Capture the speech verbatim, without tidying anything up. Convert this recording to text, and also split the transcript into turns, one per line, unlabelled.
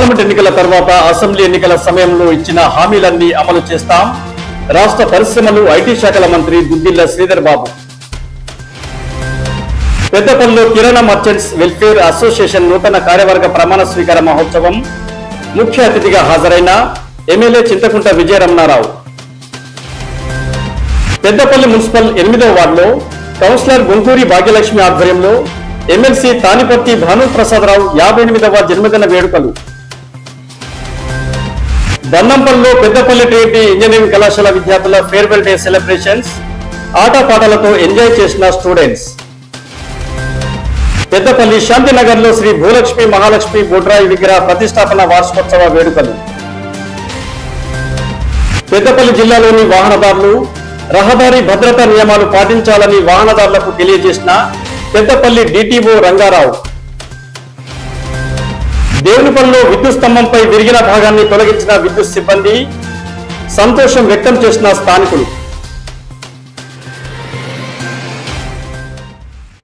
Parliament ఎన్నికల తర్వాత assembly ఎన్నికల సమయంలో ఇచ్చిన హామీలన్నీ అమలు చేస్తాం. రాష్ట్ర పరిశ్రమలు ఐటీ శాఖల మంత్రి దుద్దిళ్ల శ్రీధర్ బాబు. పెద్దపల్లిలో కిరాణా మర్చెంట్స్ వెల్ఫేర్ అసోసియేషన్ నూతన కార్యవర్గ ప్రమాణ స్వీకార మహోత్సవం ముఖ్య అతిథిగా హాజరైన ఎమ్మెల్యే చింతకుంట విజయరమణారావు. పెద్దపల్లి మున్సిపల్ ఎనిమిదవ వార్డులో కౌన్సిలర్ గుంటూరి భాగ్యలక్ష్మి ఆధ్వర్యంలో ఎమ్మెల్సీ తానిపర్తి భానుప్రసాదరావు యాభై ఎనిమిదవ జన్మదిన వేడుకలు. దండంపల్లిలో పెద్దపల్లి ట్రినిటీ ఇంజనీరింగ్ కళాశాల విద్యార్థుల ఫేర్వెల్ డే సెలబ్రేషన్స్, ఆటపాటలతో ఎంజాయ్ చేసిన స్టూడెంట్స్. పెద్దపల్లి శాంతినగర్ లో శ్రీ భూలక్ష్మి మహాలక్ష్మి బొడ్రాయి విగ్రహ ప్రతిష్టాపన వార్షికోత్సవ వేడుకలు. పెద్దపల్లి జిల్లాలోని వాహనదారులు రహదారి భద్రతా నియమాలు పాటించాలని వాహనదారులకు తెలియజేసిన పెద్దపల్లి డిటిఓ రంగారావు. దేవునిపల్లిలో విద్యుత్ స్తంభంపై విరిగిన భాగాన్ని తొలగించిన విద్యుత్ సిబ్బంది, సంతోషం వ్యక్తం చేసిన స్థానికులు.